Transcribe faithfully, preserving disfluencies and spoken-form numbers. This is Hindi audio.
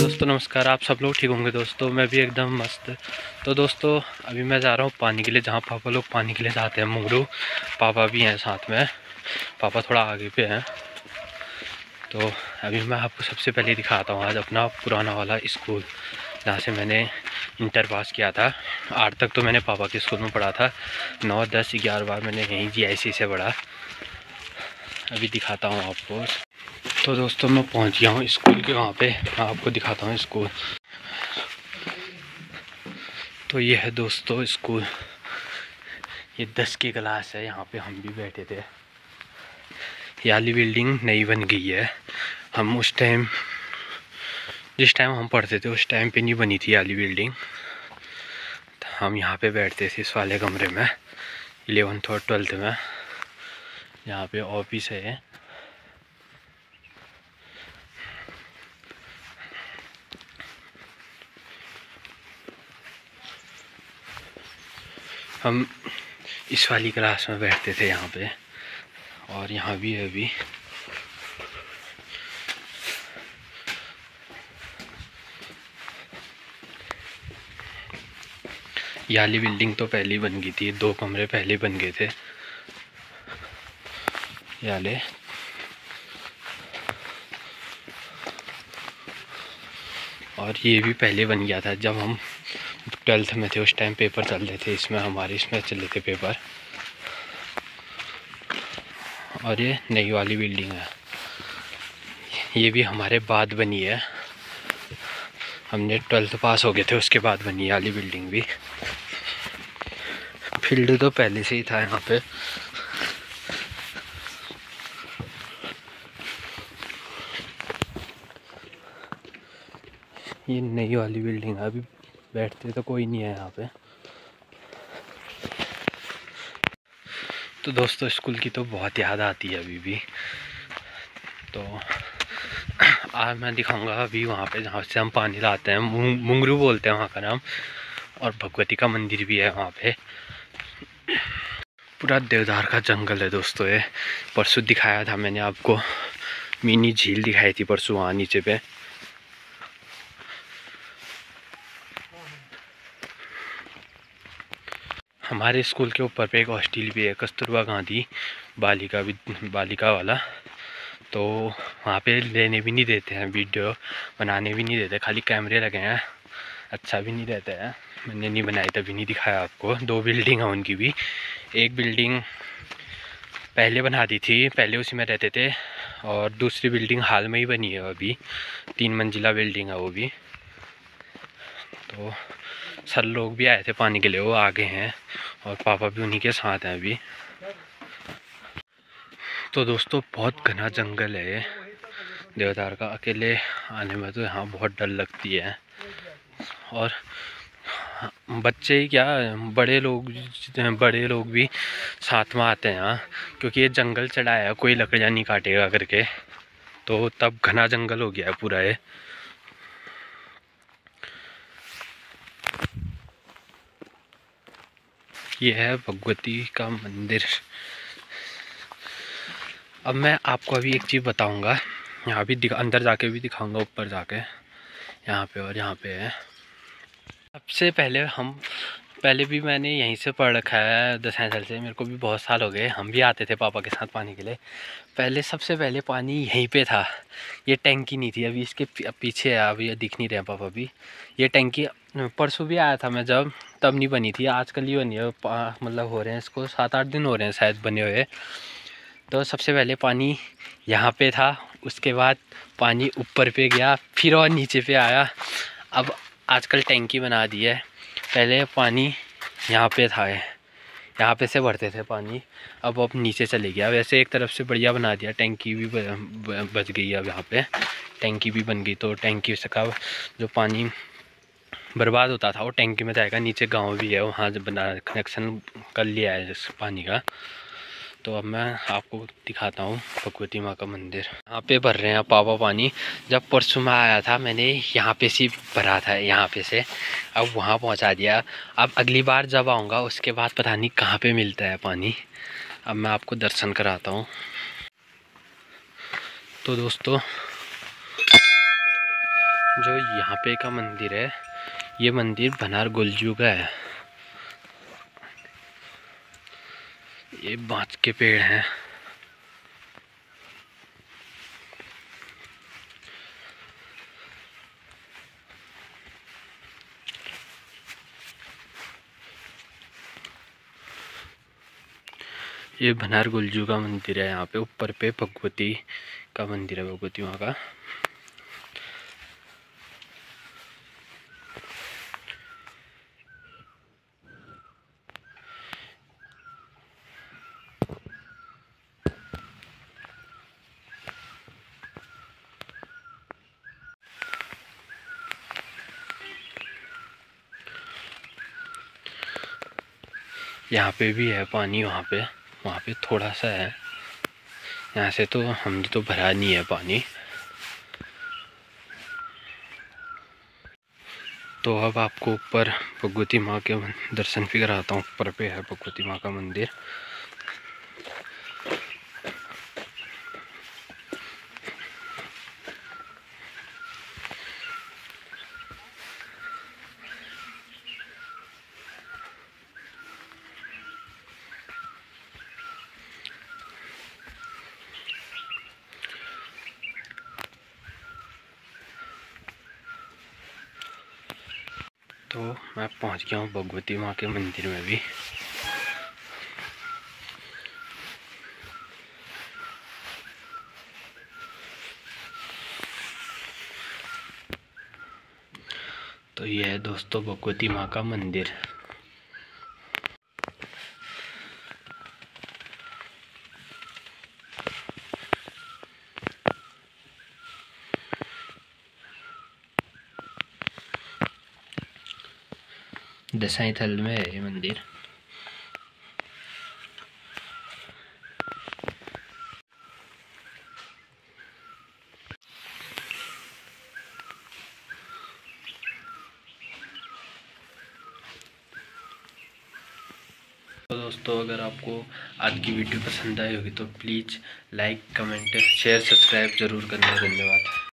दोस्तों नमस्कार। आप सब लोग ठीक होंगे दोस्तों, मैं भी एकदम मस्त। तो दोस्तों अभी मैं जा रहा हूँ पानी के लिए, जहाँ पापा लोग पानी के लिए जाते हैं। मुंगरू पापा भी हैं साथ में, पापा थोड़ा आगे पे हैं। तो अभी मैं आपको सबसे पहले दिखाता हूँ आज अपना पुराना वाला स्कूल, जहाँ से मैंने इंटर पास किया था। आठ तक तो मैंने पापा के स्कूल में पढ़ा था, नौ दस ग्यारह बार मैंने यहीं जी आई सी से पढ़ा। अभी दिखाता हूँ आपको। तो दोस्तों मैं पहुंच गया हूँ स्कूल के वहाँ पे, मैं आपको दिखाता हूँ स्कूल। तो ये है दोस्तों स्कूल, ये दस की क्लास है, यहाँ पे हम भी बैठे थे। ये वाली बिल्डिंग नई बन गई है, हम उस टाइम जिस टाइम हम पढ़ते थे उस टाइम पे नहीं बनी थी ये वाली बिल्डिंग। हम यहाँ पे बैठते थे इस वाले कमरे में, इलेवंथ और ट्वेल्थ में। यहाँ पे ऑफिस है। हम इस वाली क्लास में बैठते थे यहाँ पे, और यहाँ भी है अभी। ये वाली बिल्डिंग तो पहले ही बन गई थी, दो कमरे पहले बन गए थे ये वाले। और ये भी पहले बन गया था जब हम ट्वेल्थ में थे, उस टाइम पेपर चल रहे थे इसमें, हमारे इसमें चल रहे थे पेपर। और ये नई वाली बिल्डिंग है, ये भी हमारे बाद बनी है, हमने ट्वेल्थ पास हो गए थे उसके बाद बनी है वाली बिल्डिंग भी। फील्ड तो पहले से ही था यहाँ पे। ये नई वाली बिल्डिंग है, अभी बैठते तो कोई नहीं है यहाँ पे। तो दोस्तों स्कूल की तो बहुत याद आती है अभी भी। तो आज मैं दिखाऊंगा अभी वहाँ पे जहाँ से हम पानी लाते हैं, मुंगरू बोलते हैं वहाँ का नाम, और भगवती का मंदिर भी है वहाँ पे। पूरा देवदार का जंगल है दोस्तों ये। परसों दिखाया था मैंने आपको, मिनी झील दिखाई थी परसों वहाँ नीचे पे। हमारे स्कूल के ऊपर पे एक हॉस्टल भी है, कस्तूरबा गांधी बालिका बालिका वाला। तो वहाँ पे लेने भी नहीं देते हैं, वीडियो बनाने भी नहीं देते, खाली कैमरे लगे हैं। अच्छा भी नहीं रहता है, मैंने नहीं बनाई तभी नहीं दिखाया आपको। दो बिल्डिंग है उनकी भी, एक बिल्डिंग पहले बना दी थी, पहले उसी में रहते थे, और दूसरी बिल्डिंग हाल में ही बनी है अभी, तीन मंजिला बिल्डिंग है वो भी। तो सर लोग भी आए थे पानी के लिए, वो आगे हैं, और पापा भी उन्हीं के साथ हैं अभी। तो दोस्तों बहुत घना जंगल है देवदार का, अकेले आने में तो यहाँ बहुत डर लगती है। और बच्चे ही क्या, बड़े लोग बड़े लोग भी साथ में आते हैं यहाँ, क्योंकि ये जंगल चढ़ा है, कोई लकड़ियाँ नहीं काटेगा करके। तो तब घना जंगल हो गया है पूरा ये। ये है भगवती का मंदिर। अब मैं आपको अभी एक चीज़ बताऊंगा, यहाँ भी अंदर जाके भी दिखाऊंगा, ऊपर जाके यहाँ पे और यहाँ पे है। सबसे पहले हम पहले भी मैंने यहीं से पढ़ रखा है दसवीं साल से, मेरे को भी बहुत साल हो गए, हम भी आते थे पापा के साथ पानी के लिए। पहले सबसे पहले पानी यहीं पे था, ये टैंकी नहीं थी, अभी इसके पीछे है, अभी दिख नहीं रहे पापा भी। ये टैंकी परसों भी आया था मैं जब, तब नहीं बनी थी, आजकल ही बनी है, मतलब हो रहे हैं इसको सात आठ दिन हो रहे हैं शायद बने हुए। तो सबसे पहले पानी यहाँ पे था, उसके बाद पानी ऊपर पे गया, फिर और नीचे पे आया। अब आजकल टैंकी बना दी है, पहले पानी यहाँ पे था, यहाँ पे से भरते थे पानी, अब अब नीचे चले गया। वैसे एक तरफ से बढ़िया बना दिया, टैंकी भी बच गई अब यहाँ पे, टैंकी भी बन गई। तो टैंकी से का जो पानी बर्बाद होता था वो टैंकी में जाएगा, नीचे गांव भी है वहाँ बना कनेक्शन कर लिया है इस पानी का। तो अब मैं आपको दिखाता हूँ भगवती माँ का मंदिर, यहाँ पे भर रहे हैं पापा पानी। जब परसों में आया था मैंने यहाँ पे से भरा था, यहाँ पे से अब वहाँ पहुँचा दिया। अब अगली बार जब आऊँगा उसके बाद पता नहीं कहाँ पे मिलता है पानी। अब मैं आपको दर्शन कराता हूँ। तो दोस्तों जो यहाँ पे का मंदिर है, ये मंदिर भनार गुलजू का है। ये बांस के पेड़ हैं। ये भनार गुलजू का मंदिर है। यहाँ पे ऊपर पे भगवती का मंदिर है, भगवती माँ का। यहाँ पे भी है पानी, वहाँ पे वहाँ पे थोड़ा सा है। यहाँ से तो हमने तो भरा नहीं है पानी। तो अब आपको ऊपर भगवती माँ के दर्शन भी कराता हूँ। ऊपर पे है भगवती माँ का मंदिर। तो मैं पहुंच गया हूँ भगवती माँ के मंदिर में भी। तो ये है दोस्तों भगवती माँ का मंदिर। दसाई थल में है ये मंदिर। तो दोस्तों अगर आपको आज की वीडियो पसंद आई होगी तो please like, comment, share, subscribe ज़रूर करना। धन्यवाद।